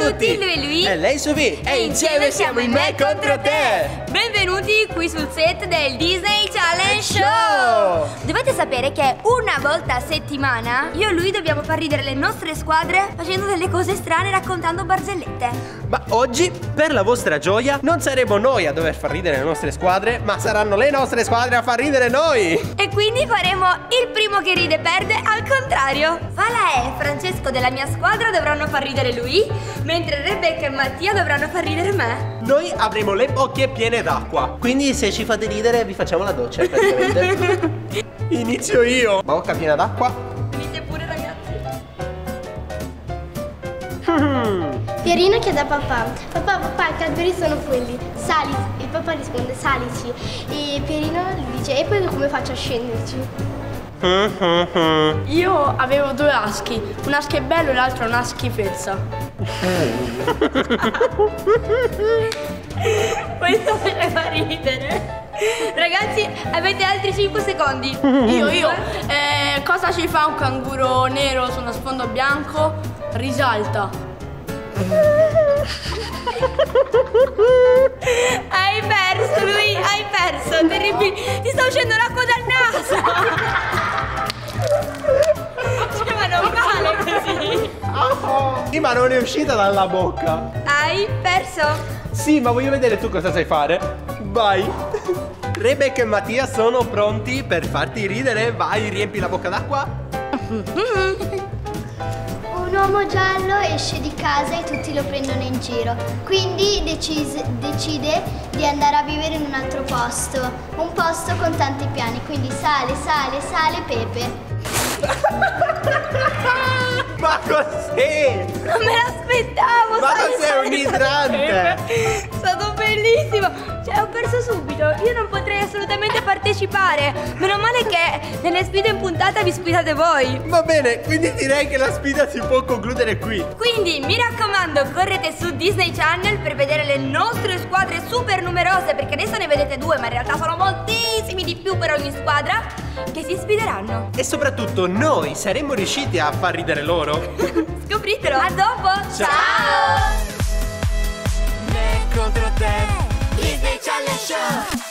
tutti, lui e lei Sofì e insieme siamo in Me contro te. Benvenuti qui sul set del Disney Challenge Show. Dovete sapere che una volta a settimana io e lui dobbiamo far ridere le nostre squadre facendo delle cose strane e raccontando barzellette. Ma oggi, per la vostra gioia, non saremo noi a dover far ridere le nostre squadre, ma saranno le nostre squadre a far ridere noi. E quindi faremo il primo che ride perde al contrario. Fala e Francesco della mia squadra dovranno far ridere lui, mentre Rebecca e Mattia dovranno far ridere me. Noi avremo le bocche piene d'acqua, quindi se ci fate ridere vi facciamo la doccia praticamente. Inizio io. Bocca piena d'acqua. Dite pure ragazzi. Pierino chiede a papà: papà, i alberi sono quelli, sali. Il papà risponde: salici. E Pierino gli dice: e poi come faccio a scenderci? Io avevo due aschi, un aschio è bello e l'altro è una schifezza. Questo faceva ridere. Ragazzi, avete altri 5 secondi. Io. Cosa ci fa un canguro nero su uno sfondo bianco? Risalta. Hai perso, lui, hai perso. Terribile. Ti sta uscendo l'acqua dal naso. Cioè, ma non vale così. Sì, ma non è uscita dalla bocca. Hai perso. Sì, ma voglio vedere tu cosa sai fare. Vai. Rebecca e Mattia sono pronti per farti ridere. Vai, riempi la bocca d'acqua. Un uomo giallo esce di casa e tutti lo prendono in giro. Quindi decide di andare a vivere in un altro posto. Un posto con tanti piani. Quindi sale, Pepe. Ma cos'è? Non me l'aspettavo. Ma cos'è un idrante? È stato bellissimo. Cioè, ho perso subito. Io non potrei assolutamente partecipare. Meno male che nelle sfide in puntata vi sfidate voi. Va bene, quindi direi che la sfida si può concludere qui. Quindi mi raccomando, correte su Disney Channel per vedere le nostre squadre super numerose, perché adesso ne vedete 2, ma in realtà sono moltissimi di più per ogni squadra che si sfideranno. E soprattutto noi saremmo riusciti a far ridere loro. Scopritelo. A dopo. Ciao. Me contro te. Disney Challenge Show.